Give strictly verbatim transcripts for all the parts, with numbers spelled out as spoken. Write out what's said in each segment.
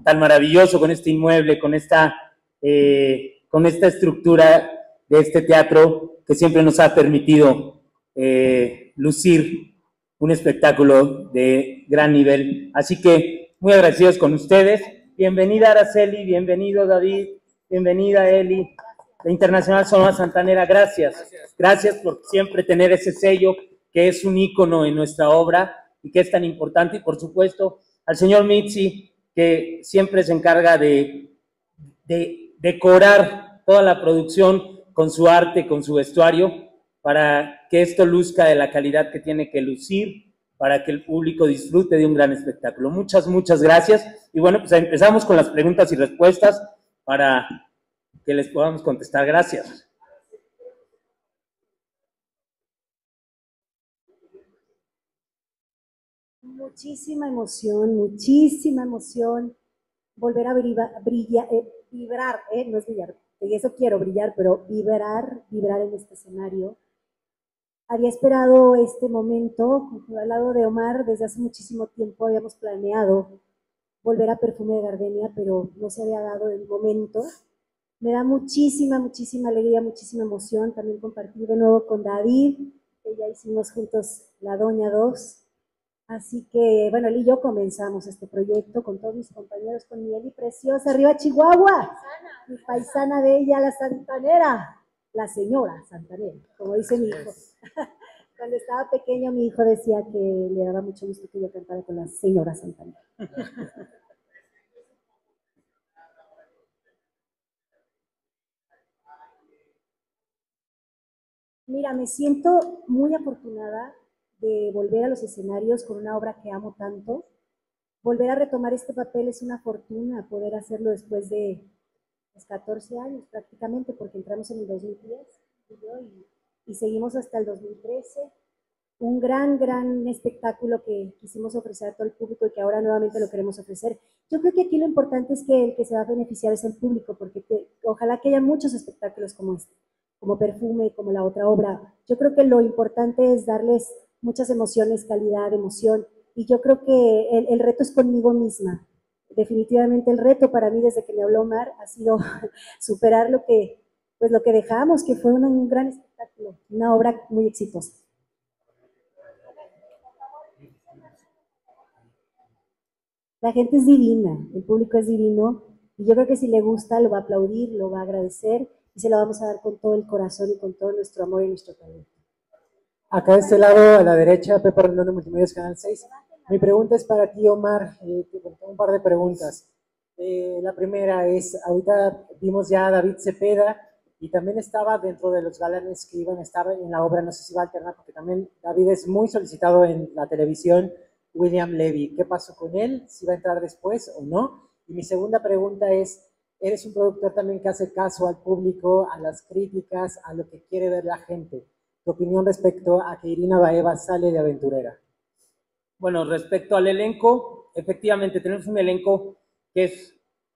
tan maravilloso, con este inmueble, con esta, eh, con esta estructura de este teatro que siempre nos ha permitido eh, lucir un espectáculo de gran nivel. Así que muy agradecidos con ustedes. Bienvenida Araceli, bienvenido David, bienvenida Eli, de Internacional Sonora Santanera, gracias. Gracias por siempre tener ese sello que es un ícono en nuestra obra y que es tan importante. Y por supuesto al señor Mitzi, que siempre se encarga de, de decorar toda la producción con su arte, con su vestuario, para que esto luzca de la calidad que tiene que lucir, para que el público disfrute de un gran espectáculo. Muchas, muchas gracias. Y bueno, pues empezamos con las preguntas y respuestas para que les podamos contestar. Gracias. Muchísima emoción, muchísima emoción. Volver a brillar, brillar, eh, vibrar, eh, no es brillar, y eso quiero brillar, pero vibrar, vibrar en este escenario. Había esperado este momento, al lado de Omar, desde hace muchísimo tiempo habíamos planeado volver a Perfume de Gardenia, pero no se había dado el momento. Me da muchísima, muchísima alegría, muchísima emoción también compartir de nuevo con David, que ya hicimos juntos La Doña dos. Así que, bueno, él y yo comenzamos este proyecto con todos mis compañeros, con mi Eli preciosa, arriba Chihuahua, mi paisana de ella, la santanera, la señora santanera, como dice mi hijo. Cuando estaba pequeño, mi hijo decía que le daba mucho gusto que yo cantara con la señora santanera. Mira, me siento muy afortunada de volver a los escenarios con una obra que amo tanto. Volver a retomar este papel es una fortuna, poder hacerlo después de pues, catorce años prácticamente, porque entramos en el dos mil diez y, yo, y, y seguimos hasta el dos mil trece. Un gran, gran espectáculo que quisimos ofrecer a todo el público y que ahora nuevamente lo queremos ofrecer. Yo creo que aquí lo importante es que el que se va a beneficiar es el público, porque te, ojalá que haya muchos espectáculos como este, como Perfume, como la otra obra. Yo creo que lo importante es darles muchas emociones, calidad, emoción, y yo creo que el, el reto es conmigo misma. Definitivamente el reto para mí desde que me habló Omar ha sido superar lo que, pues lo que dejamos, que fue una, un gran espectáculo, una obra muy exitosa. La gente es divina, el público es divino, y yo creo que si le gusta lo va a aplaudir, lo va a agradecer, y se lo vamos a dar con todo el corazón y con todo nuestro amor y nuestro talento. Acá de este lado, a la derecha, Pepe Rendondo, Multimedios, Canal seis. Mi pregunta es para ti, Omar. Eh, tengo un par de preguntas. Eh, la primera es, ahorita vimos ya a David Cepeda, y también estaba dentro de los galanes que iban a estar en la obra, no sé si va a alternar, porque también David es muy solicitado en la televisión, William Levy. ¿Qué pasó con él? ¿Si va a entrar después o no? Y mi segunda pregunta es, eres un productor también que hace caso al público, a las críticas, a lo que quiere ver la gente. ¿Tu opinión respecto a que Irina Baeva sale de aventurera? Bueno, respecto al elenco, efectivamente tenemos un elenco que es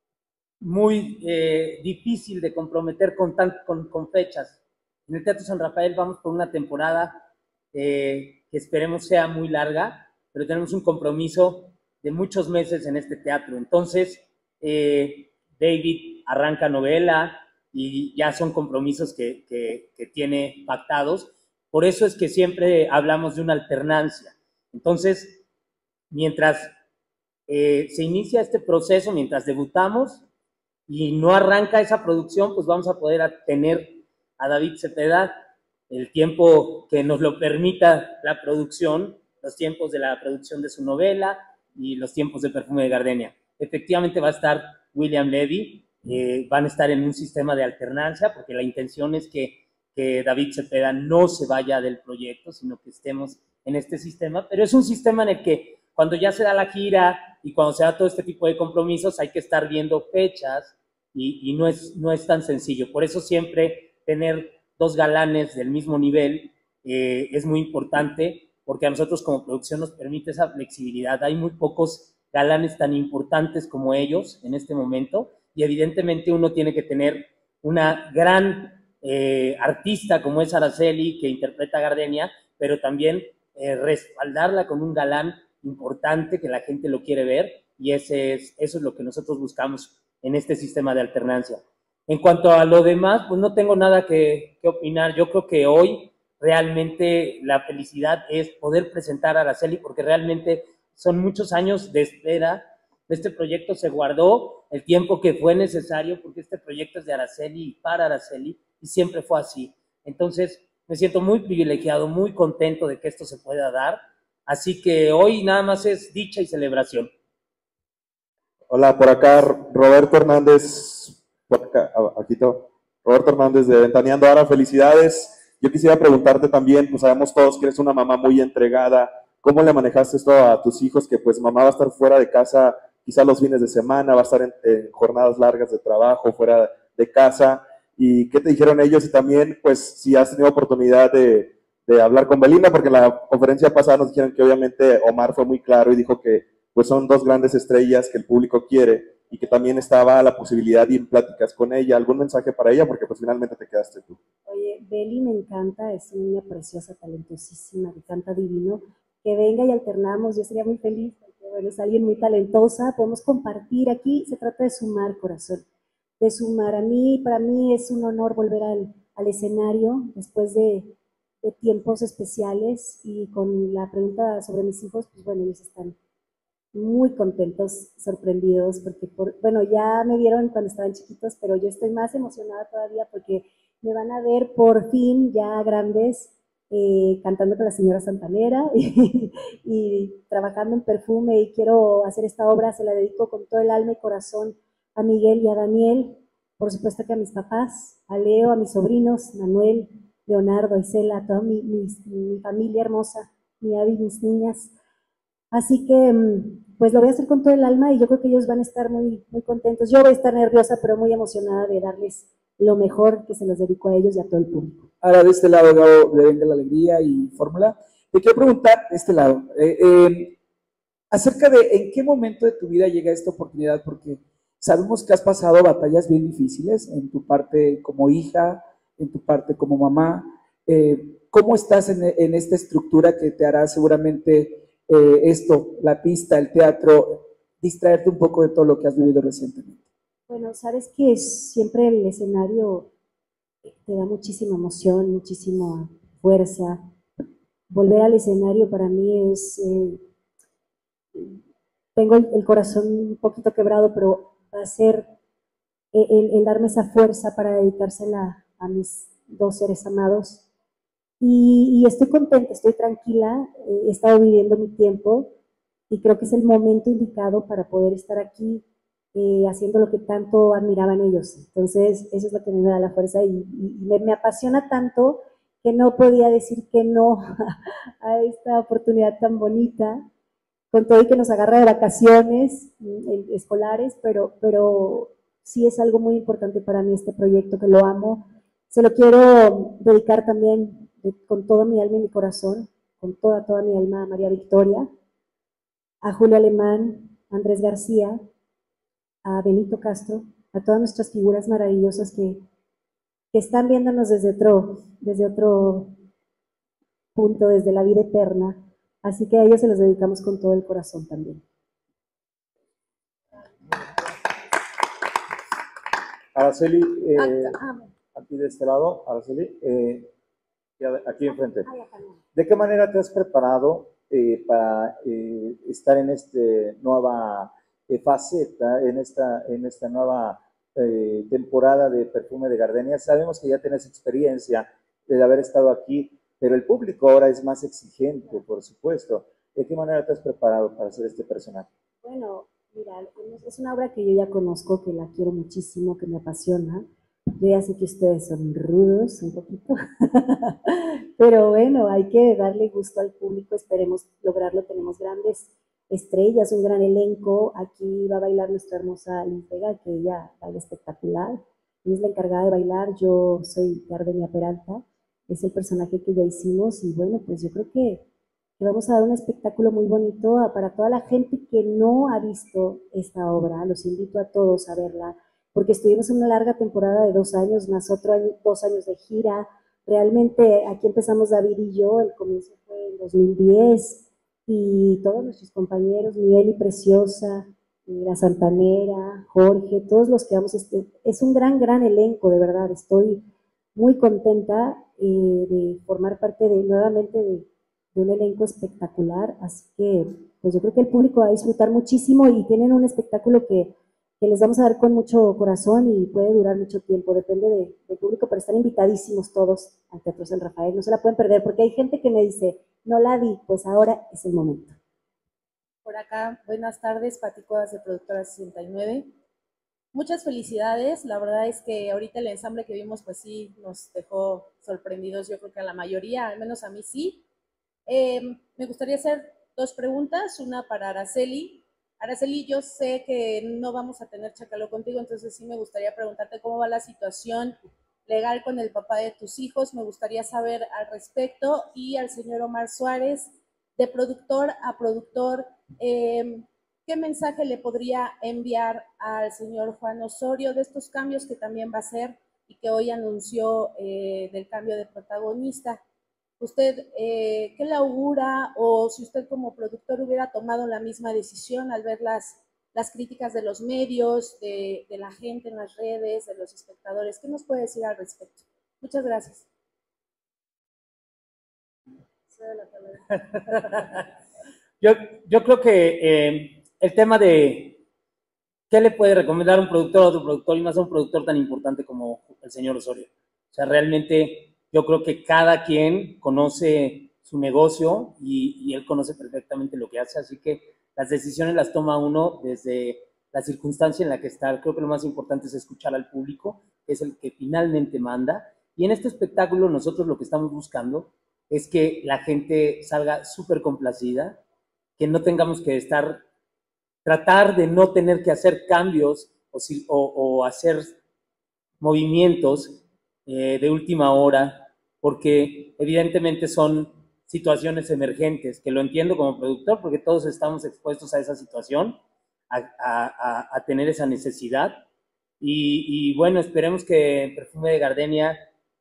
muy eh, difícil de comprometer con, tan, con, con fechas. En el Teatro San Rafael vamos por una temporada eh, que esperemos sea muy larga, pero tenemos un compromiso de muchos meses en este teatro. Entonces, eh, David arranca novela y ya son compromisos que, que, que tiene pactados. Por eso es que siempre hablamos de una alternancia. Entonces, mientras eh, se inicia este proceso, mientras debutamos y no arranca esa producción, pues vamos a poder tener a David Cepeda el tiempo que nos lo permita la producción, los tiempos de la producción de su novela y los tiempos de Perfume de Gardenia. Efectivamente va a estar William Levy, eh, van a estar en un sistema de alternancia, porque la intención es que, que David Cepeda no se vaya del proyecto, sino que estemos en este sistema, pero es un sistema en el que cuando ya se da la gira y cuando se da todo este tipo de compromisos hay que estar viendo fechas y, y no, es, no es tan sencillo. Por eso siempre tener dos galanes del mismo nivel eh, es muy importante, porque a nosotros como producción nos permite esa flexibilidad. Hay muy pocos galanes tan importantes como ellos en este momento, y evidentemente uno tiene que tener una gran eh, artista como es Araceli, que interpreta a Gardenia, pero también eh, respaldarla con un galán importante que la gente lo quiere ver, y ese es, eso es lo que nosotros buscamos en este sistema de alternancia. En cuanto a lo demás, pues no tengo nada que, que opinar. Yo creo que hoy realmente la felicidad es poder presentar a Araceli, porque realmente son muchos años de espera. Este proyecto se guardó el tiempo que fue necesario, porque este proyecto es de Araceli y para Araceli, y siempre fue así. Entonces, me siento muy privilegiado, muy contento de que esto se pueda dar. Así que hoy nada más es dicha y celebración. Hola, por acá Roberto Hernández, por acá, aquí todo. Roberto Hernández de Ventaneando. Ahora, felicidades. Yo quisiera preguntarte también, pues sabemos todos que eres una mamá muy entregada. ¿Cómo le manejaste esto a tus hijos? Que pues mamá va a estar fuera de casa quizá los fines de semana, va a estar en, en jornadas largas de trabajo, fuera de casa. ¿Y qué te dijeron ellos? Y también, pues, si has tenido oportunidad de, de hablar con Belinda, porque en la conferencia pasada nos dijeron que obviamente Omar fue muy claro y dijo que pues son dos grandes estrellas que el público quiere y que también estaba la posibilidad de ir en pláticas con ella. ¿Algún mensaje para ella? Porque pues finalmente te quedaste tú. Oye, Beli me encanta, es una niña preciosa, talentosísima, que canta divino. Que venga y alternamos, yo sería muy feliz, porque bueno, es alguien muy talentosa, podemos compartir. Aquí se trata de sumar, corazón, de sumar. A mí, para mí es un honor volver al, al escenario después de, de tiempos especiales, y con la pregunta sobre mis hijos, pues bueno, ellos están muy contentos, sorprendidos, porque, por, bueno, ya me vieron cuando estaban chiquitos, pero yo estoy más emocionada todavía porque me van a ver por fin ya grandes, eh, cantando con la señora Santanera y, y trabajando en perfume, y quiero hacer esta obra, se la dedico con todo el alma y corazón a Miguel y a Daniel, por supuesto que a mis papás, a Leo, a mis sobrinos, Manuel, Leonardo, Isela, a toda mi, mi, mi familia hermosa, mi Abby, mis niñas. Así que, pues lo voy a hacer con todo el alma, y yo creo que ellos van a estar muy, muy contentos. Yo voy a estar nerviosa, pero muy emocionada de darles lo mejor, que se los dedico a ellos y a todo el público. Ahora, de este lado, Gabo, de Venga la Alegría y Fórmula, te quiero preguntar de este lado, eh, eh, acerca de en qué momento de tu vida llega esta oportunidad, porque sabemos que has pasado batallas bien difíciles en tu parte como hija, en tu parte como mamá. Eh, ¿Cómo estás en, en esta estructura que te hará seguramente eh, esto, la pista, el teatro, distraerte un poco de todo lo que has vivido recientemente? Bueno, sabes que siempre el escenario te da muchísima emoción, muchísima fuerza. Volver al escenario para mí es, eh, tengo el, el corazón un poquito quebrado, pero va a ser el, el, el darme esa fuerza para dedicársela a mis dos seres amados. Y, y estoy contenta, estoy tranquila, eh, he estado viviendo mi tiempo, y creo que es el momento indicado para poder estar aquí eh, haciendo lo que tanto admiraban ellos. Entonces, eso es lo que me da la fuerza, y, y me, me apasiona tanto que no podía decir que no a esta oportunidad tan bonita, con todo y que nos agarra de vacaciones eh, escolares, pero, pero sí es algo muy importante para mí este proyecto, que lo amo. Se lo quiero dedicar también de, con toda mi alma y mi corazón, con toda, toda mi alma, a María Victoria, a Julio Alemán, a Andrés García, a Benito Castro, a todas nuestras figuras maravillosas que, que están viéndonos desde otro, desde otro punto, desde la vida eterna. Así que a ellos se los dedicamos con todo el corazón también. Araceli, eh, aquí de este lado, Araceli, eh, aquí enfrente. ¿De qué manera te has preparado eh, para eh, estar en esta nueva eh, faceta, en esta, en esta nueva eh, temporada de Perfume de Gardenia? Sabemos que ya tienes experiencia de haber estado aquí, pero el público ahora es más exigente, por supuesto. ¿De qué manera te has preparado para hacer este personaje? Bueno, mira, es una obra que yo ya conozco, que la quiero muchísimo, que me apasiona. Yo ya sé que ustedes son rudos un poquito, pero bueno, hay que darle gusto al público, esperemos lograrlo. Tenemos grandes estrellas, un gran elenco. Aquí va a bailar nuestra hermosa Liz Vega, que ella baila espectacular. Ella es la encargada de bailar, yo soy Gardenia Peralta, es el personaje que ya hicimos, y bueno, pues yo creo que, que vamos a dar un espectáculo muy bonito para toda la gente que no ha visto esta obra. Los invito a todos a verla, porque estuvimos en una larga temporada de dos años, más otro año, dos años de gira. Realmente aquí empezamos David y yo, el comienzo fue en dos mil diez, y todos nuestros compañeros, Miguel y Preciosa, la Santanera, Jorge, todos los que vamos, este, es un gran, gran elenco, de verdad, estoy muy contenta eh, de formar parte de, nuevamente de, de un elenco espectacular, así que pues yo creo que el público va a disfrutar muchísimo y tienen un espectáculo que, que les vamos a dar con mucho corazón y puede durar mucho tiempo, depende de, del público, pero están invitadísimos todos al Teatro San Rafael, no se la pueden perder, porque hay gente que me dice, no la vi, pues ahora es el momento. Por acá, buenas tardes, Pati Cuevas de Productora sesenta y nueve. Muchas felicidades, la verdad es que ahorita el ensamble que vimos pues sí nos dejó sorprendidos, yo creo que a la mayoría, al menos a mí sí. Eh, me gustaría hacer dos preguntas, una para Araceli. Araceli, yo sé que no vamos a tener Chacaló contigo, entonces sí me gustaría preguntarte cómo va la situación legal con el papá de tus hijos, me gustaría saber al respecto, y al señor Omar Suárez, de productor a productor, eh, ¿qué mensaje le podría enviar al señor Juan Osorio de estos cambios que también va a hacer y que hoy anunció eh, del cambio de protagonista? ¿Usted eh, qué le augura, o si usted como productor hubiera tomado la misma decisión al ver las, las críticas de los medios, de, de la gente en las redes, de los espectadores? ¿Qué nos puede decir al respecto? Muchas gracias. Yo, yo creo que eh, el tema de qué le puede recomendar un productor a otro productor, y más a un productor tan importante como el señor Osorio. O sea, realmente yo creo que cada quien conoce su negocio y, y él conoce perfectamente lo que hace, así que las decisiones las toma uno desde la circunstancia en la que está. Creo que lo más importante es escuchar al público, que es el que finalmente manda. Y en este espectáculo nosotros lo que estamos buscando es que la gente salga súper complacida, que no tengamos que estar, tratar de no tener que hacer cambios o, o, o hacer movimientos eh, de última hora, porque evidentemente son situaciones emergentes, que lo entiendo como productor, porque todos estamos expuestos a esa situación, a, a, a tener esa necesidad. Y, y, bueno, esperemos que en Perfume de Gardenia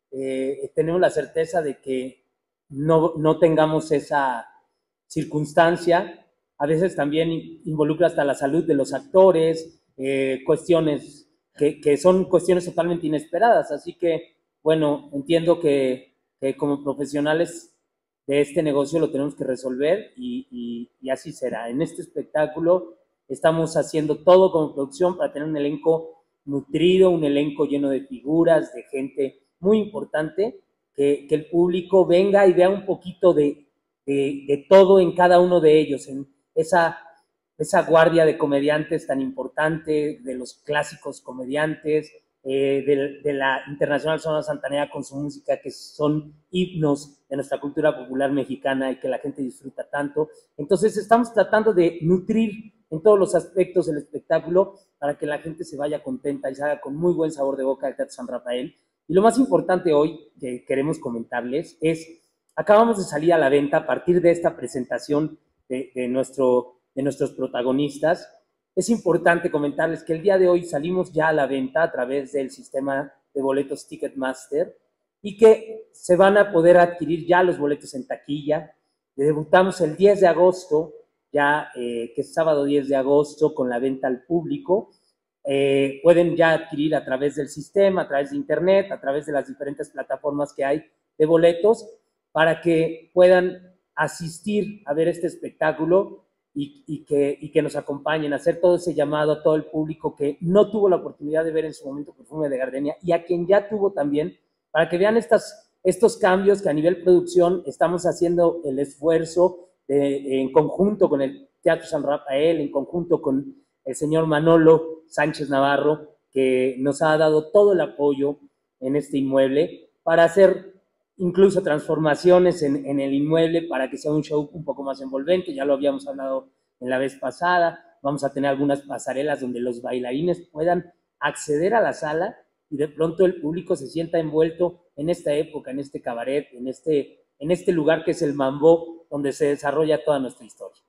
eh, tenemos la certeza de que no, no tengamos esa circunstancia. A veces también involucra hasta la salud de los actores, eh, cuestiones que, que son cuestiones totalmente inesperadas. Así que, bueno, entiendo que, que como profesionales de este negocio lo tenemos que resolver y, y, y así será. En este espectáculo estamos haciendo todo como producción para tener un elenco nutrido, un elenco lleno de figuras, de gente muy importante, que, que el público venga y vea un poquito de, de, de todo en cada uno de ellos, en esa, esa guardia de comediantes tan importante, de los clásicos comediantes, eh, de, de la Internacional Sonora Santanera con su música, que son himnos de nuestra cultura popular mexicana y que la gente disfruta tanto. Entonces estamos tratando de nutrir en todos los aspectos del espectáculo para que la gente se vaya contenta y salga con muy buen sabor de boca del Teatro San Rafael. Y lo más importante hoy que queremos comentarles es, acabamos de salir a la venta a partir de esta presentación de, de, nuestro, de nuestros protagonistas. Es importante comentarles que el día de hoy salimos ya a la venta a través del sistema de boletos Ticketmaster y que se van a poder adquirir ya los boletos en taquilla. Debutamos el diez de agosto, ya eh, que es sábado diez de agosto, con la venta al público. Eh, pueden ya adquirir a través del sistema, a través de internet, a través de las diferentes plataformas que hay de boletos, para que puedan asistir a ver este espectáculo y, y, que, y que nos acompañen, a hacer todo ese llamado a todo el público que no tuvo la oportunidad de ver en su momento Perfume de Gardenia, y a quien ya tuvo también, para que vean estas, estos cambios que a nivel producción estamos haciendo el esfuerzo de, en conjunto con el Teatro San Rafael, en conjunto con el señor Manolo Sánchez Navarro, que nos ha dado todo el apoyo en este inmueble para hacer incluso transformaciones en, en el inmueble para que sea un show un poco más envolvente. Ya lo habíamos hablado en la vez pasada. Vamos a tener algunas pasarelas donde los bailarines puedan acceder a la sala y de pronto el público se sienta envuelto en esta época, en este cabaret, en este, en este lugar que es el Mambo, donde se desarrolla toda nuestra historia.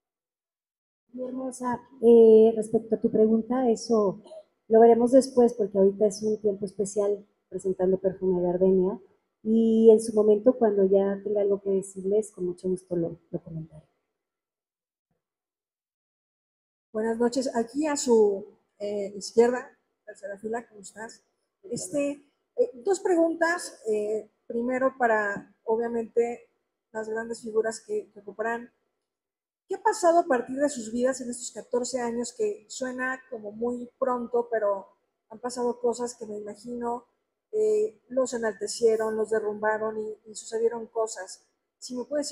Muy hermosa. Eh, respecto a tu pregunta, eso lo veremos después, porque ahorita es un tiempo especial presentando Perfume de Gardenia, y en su momento, cuando ya tenga algo que decirles, con mucho gusto lo, lo comentaré. Buenas noches. Aquí a su eh, izquierda, tercera fila, ¿cómo estás? Este, eh, dos preguntas. Eh, primero para, obviamente, las grandes figuras que, que ocuparán. ¿Qué ha pasado a partir de sus vidas en estos catorce años que suena como muy pronto, pero han pasado cosas que me imagino eh, los enaltecieron, los derrumbaron y, y sucedieron cosas? Si me puedes